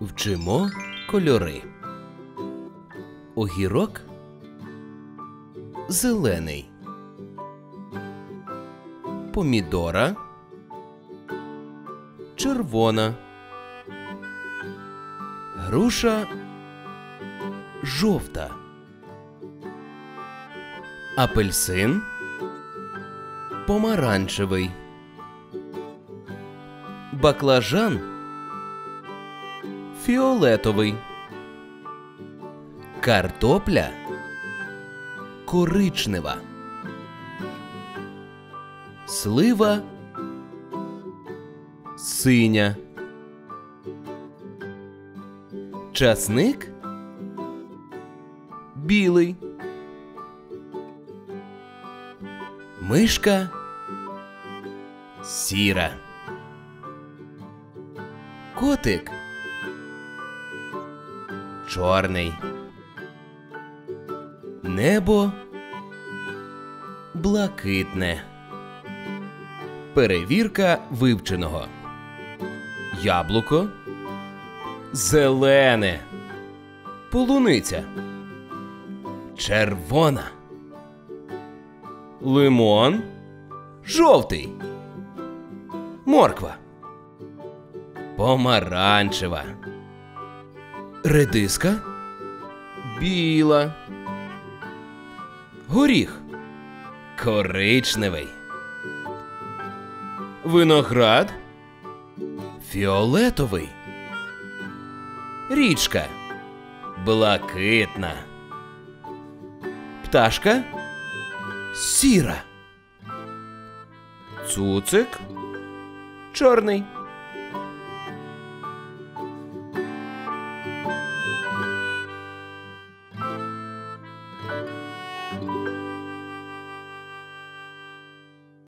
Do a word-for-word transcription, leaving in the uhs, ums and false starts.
Вчимо кольори. Огірок зелений. Помідора червона. Груша жовта. Апельсин помаранчевий. Баклажан фіолетовий. Картопля коричнева. Слива синя. Часник білий. Мишка сіра. Котик чорний. Небо блакитне. Перевірка вивченого. Яблуко зелене. Полуниця червона. Лимон жовтий. Морква помаранчева. Редиска біла. Горіх коричневий. Виноград фіолетовий. Річка блакитна. Пташка сіра. Цуцик чорний.